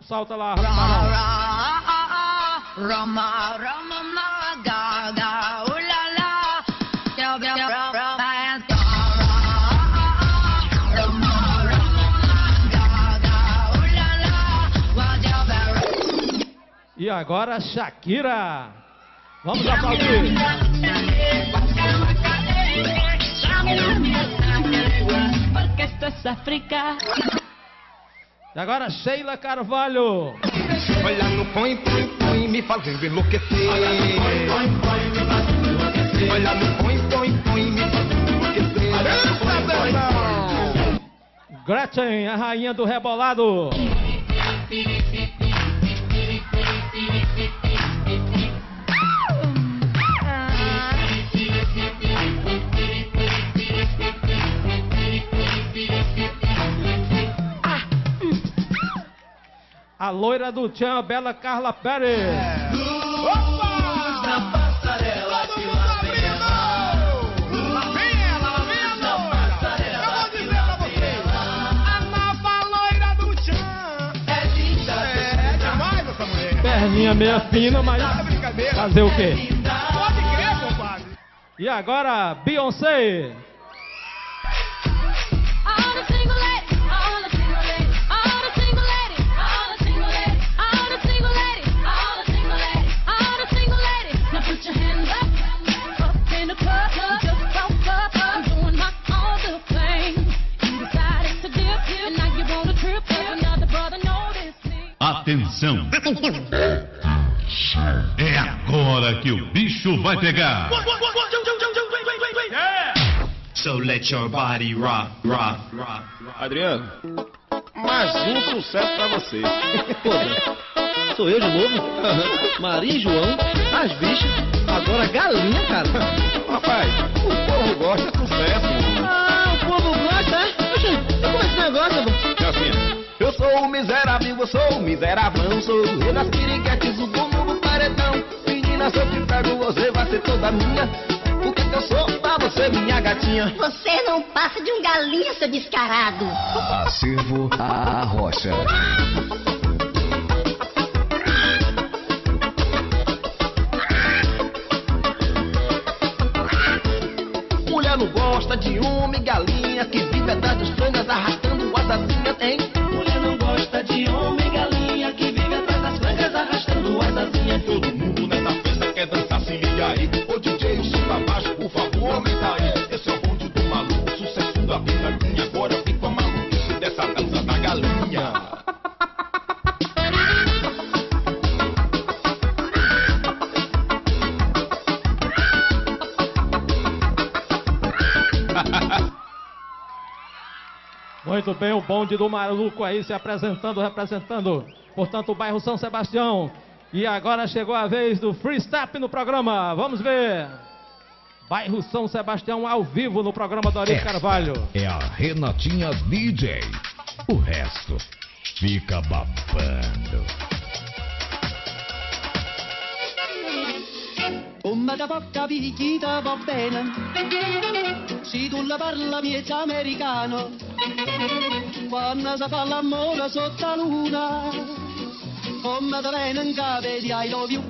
Solta lá, E agora Shakira. Vamos aplaudir. E agora Sheila Carvalho. Olha no põe, põe, põe, me fazendo enlouquecer. Olha no põe, põe, põe, me fazendo enlouquecer. Olha no põe, põe, põe, me fazendo enlouquecer. Gretchen, a rainha do rebolado. A loira do tchan, bela Carla Pérez. Opa! Na passarela que lá vem ela. Lá vem ela, lá vem ela. Eu vou dizer pra vocês. A nova loira do tchan. É linda. É demais essa mulher. Perninha meia fina, mas fazer o quê? Pode crer, compadre. E agora, Beyoncé. Atenção! É agora que o bicho vai pegar! So let your body rock, rock, rock. Adriano, mais um sucesso pra você. Pô, sou eu de novo? Maria e João, as bichas, agora galinha, cara. Rapaz, o povo gosta de sucesso. Ah, o povo gosta, é? Poxa, e como é esse negócio, pô? É assim, Eu sou o miserável, eu sou o miserável, sou o rei das piriguetes, o dono do paredão. Menina, se eu te pego, você vai ser toda minha. O que eu sou pra você, minha gatinha? Você não passa de um galinha, seu descarado. Acervo a rocha. Mulher não gosta de homem, galinha, que vive atrás dos frangas arrastando as asinhas, hein? Mulher não gosta de homem, galinha, que vive atrás das frangas arrastando as asinhas. Todo mundo nessa festa quer dançar, se liga aí. Ô DJ, o som pra baixo, por favor, aumenta aí. Esse é o bonde do maluco, sucesso da picadinha. Agora vem com a maluquice dessa dança da galinha. Muito bem, o bonde do maluco aí se apresentando, representando, portanto, o bairro São Sebastião. E agora chegou a vez do freestyle no programa. Vamos ver. Bairro São Sebastião ao vivo no programa do Ari Carvalho. É a Renatinha DJ. O resto fica babando. Come da poca picchita va bene, se tu la parla miezza americano, quando si fa l'amore sotto la luna, come da bene in capo di I love you,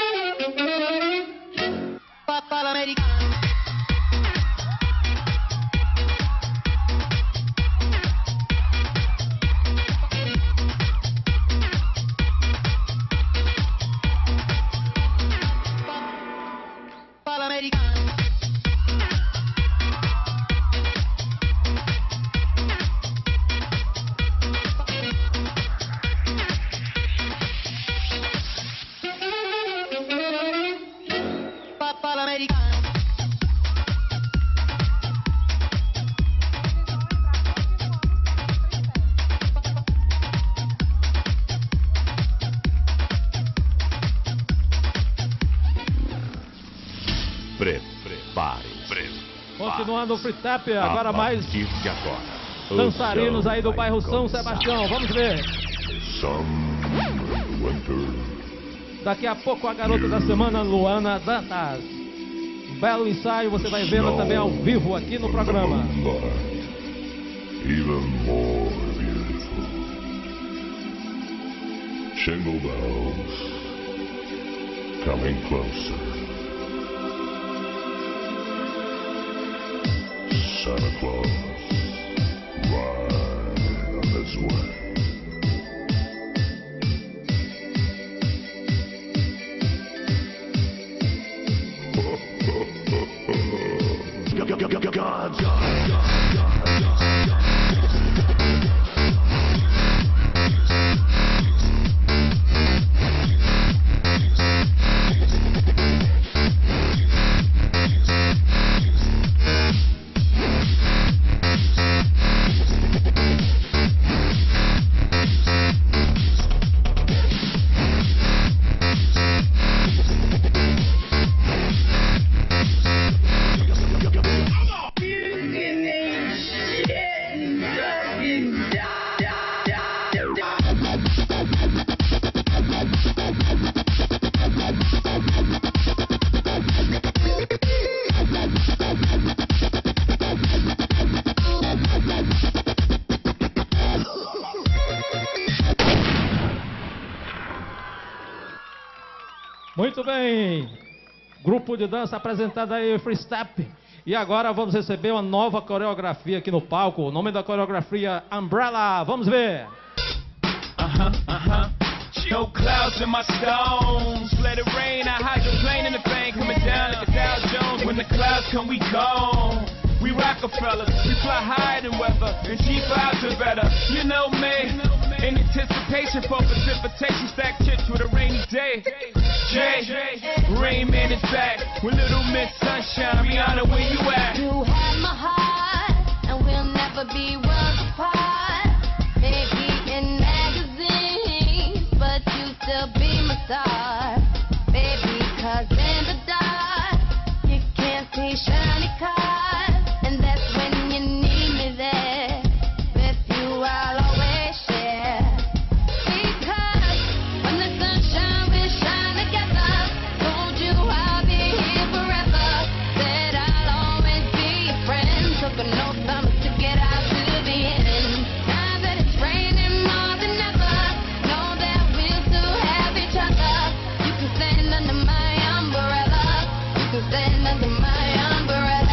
papà l'americano. Continuando o freestyle, agora mais dançarinos aí do bairro São Sebastião. Vamos ver. Daqui a pouco a garota da semana, Luana Dantas. Belo ensaio, você vai vê-la também ao vivo aqui no programa. Jingle bells coming closer. Santa Claus riding on his way. Muito bem, grupo de dança apresentado aí, Free Step. E agora vamos receber uma nova coreografia aqui no palco. O nome da coreografia, Umbrella. Vamos ver. No clouds in my stones, let it rain. I hydroplane in the bank, coming down like a Dow Jones. When the clouds come, we gone. We Rockefellers, we fly higher than weather, and cheap vibes are better. You know me, in anticipation for precipitation, stack chips with a rainy day. Jay, Rain Man is back with Little Miss Sunshine. Rihanna, where you at? You have my heart, and we'll never be worlds apart. Maybe in magazines, but you still be my star. Baby, 'cause in the dark, you can't see shiny cars. And that's when you need me there. With you I'll always share. Because when the sunshine will shine together, told you I'll be here forever. Said I'll always be your friend. Took an oath promise to get out to the end. Now that it's raining more than ever, know that we'll still have each other. You can stand under my umbrella. You can stand under my umbrella.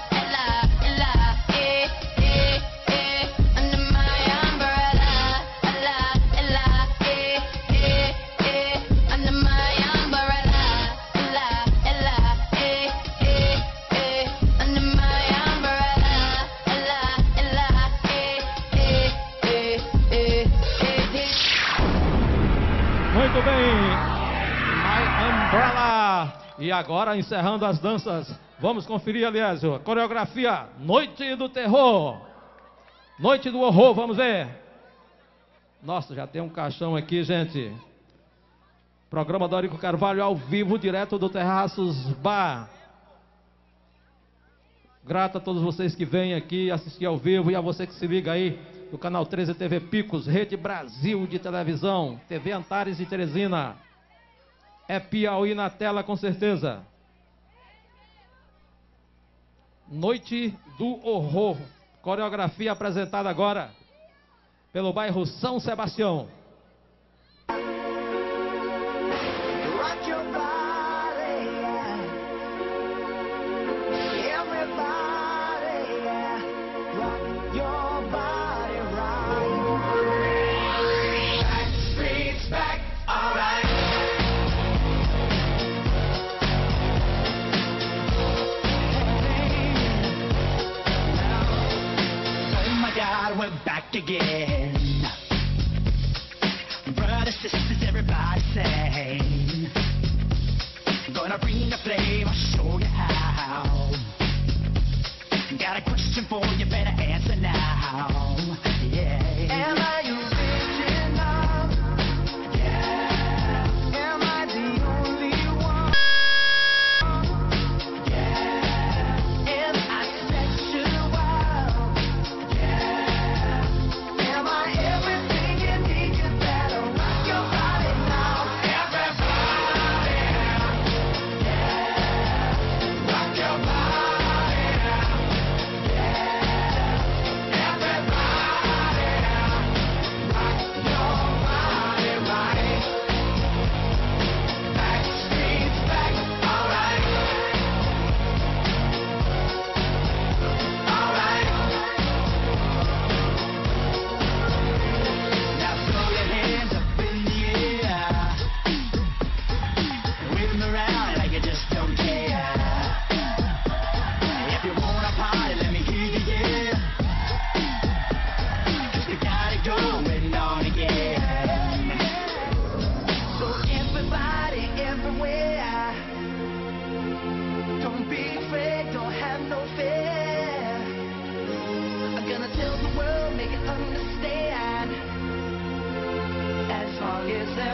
Muito bem, My Umbrella. E agora, encerrando as danças, vamos conferir, Aliésio, a coreografia Noite do Terror. Noite do Horror, vamos ver. Nossa, já tem um caixão aqui, gente. Programa Dorico Carvalho ao vivo, direto do Terraços Bar. Grato a todos vocês que vêm aqui assistir ao vivo e a você que se liga aí do canal 13 TV Picos, Rede Brasil de televisão, TV Antares de Teresina. É Piauí na tela, com certeza. Noite do Horror. Coreografia apresentada agora pelo bairro São Sebastião. We're back again. Brothers, sisters, everybody sing. Gonna bring the flame, I'll show you how. Got a question for you, better answer now. Yeah. Am I original? Yeah. Am I the only one? Yeah. Am I sexual?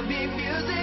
be music.